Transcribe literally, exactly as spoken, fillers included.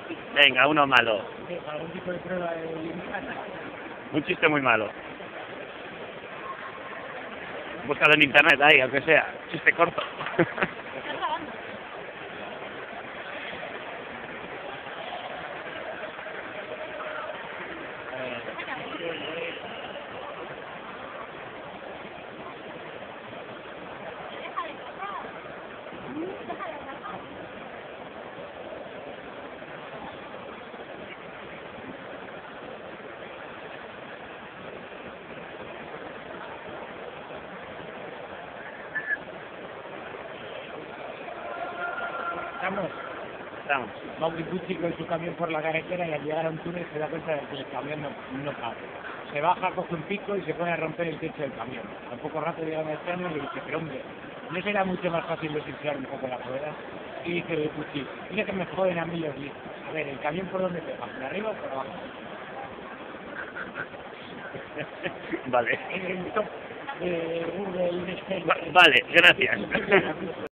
Venga, uno malo. ¿Algún tipo de prueba de Un chiste muy malo. Búscalo en internet ahí, aunque sea. Chiste corto. Estamos. Estamos. Va un chico en su camión por la carretera y al llegar a un túnel se da cuenta de que el camión no, no cabe. Se baja, coge un pico y se pone a romper el techo del camión. Al poco rato llega un extraño y le dice, pero hombre, ¿no será mucho más fácil desinflar un poco la rueda? Y dice el cuchillo, mira que me joden a mí los listos. A ver, ¿el camión por dónde pega? ¿Por arriba o por abajo? Vale. En el top de Google, Va- vale, gracias.